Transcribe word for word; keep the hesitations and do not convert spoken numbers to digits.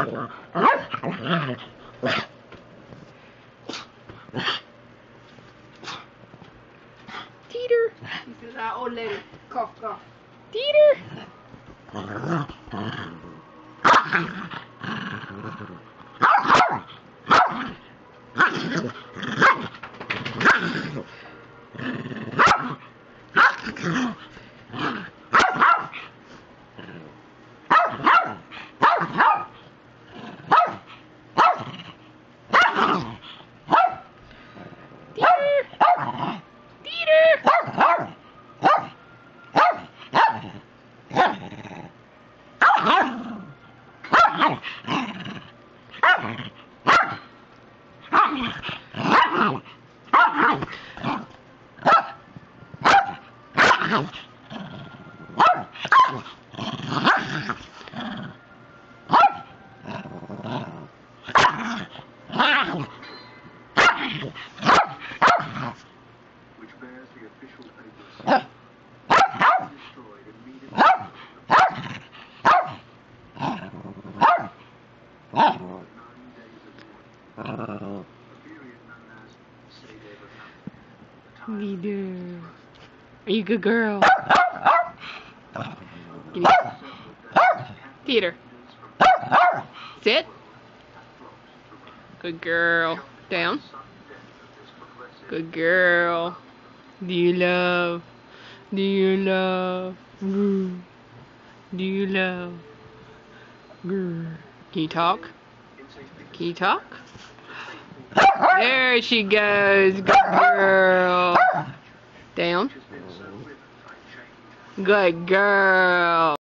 Teeter. He says, "Ah, old lady, cough, cough." Teeter. Which bears the official papers. Destroyed immediately. Nine days of mourning. A period known as Say Never Come. Teeter. Are you a good girl? Give me- Teeter. Sit. Good girl. Down. Good girl. Do you love? Do you love? Grr. Do you love? Grr. Can you talk? Can you talk? There she goes. Good girl. Down. Good girl.